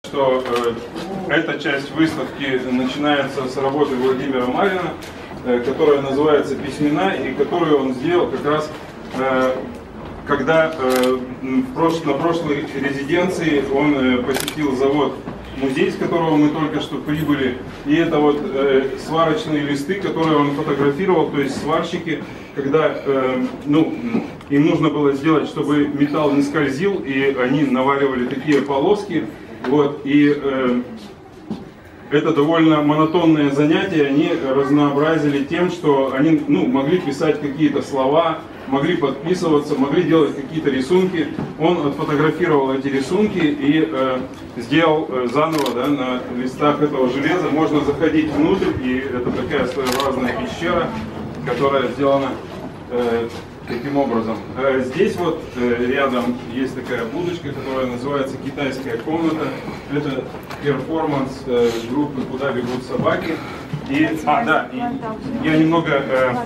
Что эта часть выставки начинается с работы Владимира Марина, которая называется «Письмена», и которую он сделал как раз, когда на прошлой резиденции он посетил музей, с которого мы только что прибыли. И это вот сварочные листы, которые он фотографировал, то есть сварщики, когда им нужно было сделать, чтобы металл не скользил, и они наваривали такие полоски. Вот, и это довольно монотонное занятие они разнообразили тем, что они могли писать какие-то слова, могли подписываться, могли делать какие-то рисунки. Он отфотографировал эти рисунки и сделал заново, на листах этого железа. Можно заходить внутрь, и это такая своеобразная пещера, которая сделана таким образом. Здесь вот рядом есть такая будочка, которая называется «Китайская комната». Это перформанс группы «Куда бегут собаки». И я немного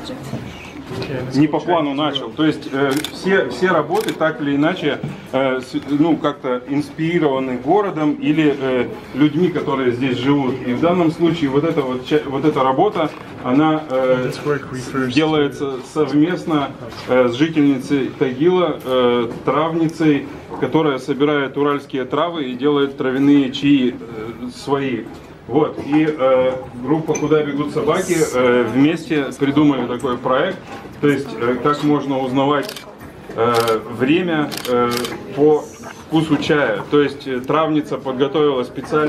не по плану начал. То есть все работы так или иначе как-то инспирированы городом или людьми, которые здесь живут. И в данном случае вот эта работа, она делается совместно с жительницей Тагила, травницей, которая собирает уральские травы и делает травяные чаи свои. Вот, и группа «Куда бегут собаки» вместе придумали такой проект, то есть как можно узнавать время по вкусу чая. То есть травница подготовила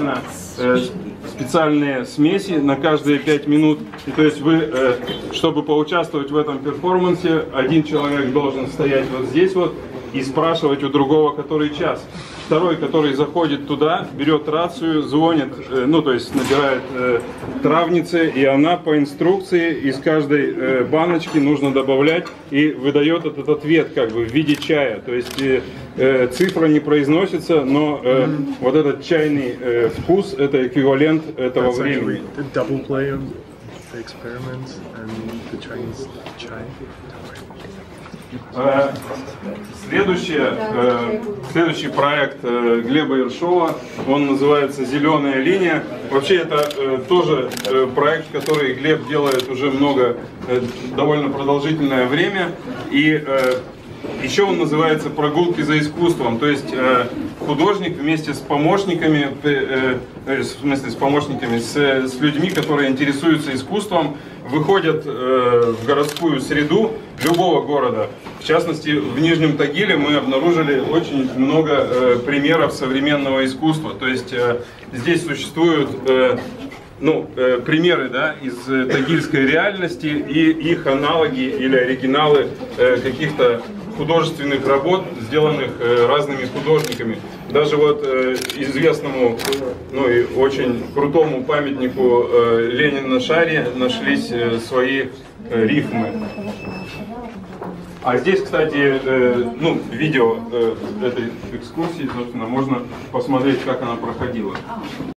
специальные смеси на каждые 5 минут. И то есть вы, чтобы поучаствовать в этом перформансе, один человек должен стоять вот здесь вот и спрашивать у другого, который час. Второй, который заходит туда, берет рацию, звонит, то есть набирает травнице, и она по инструкции из каждой баночки нужно добавлять и выдает этот ответ как бы в виде чая. То есть цифра не произносится, но вот этот чайный вкус — это эквивалент этого времени. Следующий проект Глеба Ершова, он называется «Зеленая линия». Вообще это тоже проект, который Глеб делает уже довольно продолжительное время. И еще он называется «Прогулки за искусством». То есть художник вместе с помощниками, с людьми, которые интересуются искусством, выходят в городскую среду любого города. В частности, в Нижнем Тагиле мы обнаружили очень много примеров современного искусства. То есть здесь существуют примеры из тагильской реальности и их аналоги или оригиналы каких-то художественных работ, сделанных разными художниками. Даже вот известному, и очень крутому памятнику Ленина на шаре нашлись свои рифмы. А здесь, кстати, видео этой экскурсии, собственно, можно посмотреть, как она проходила.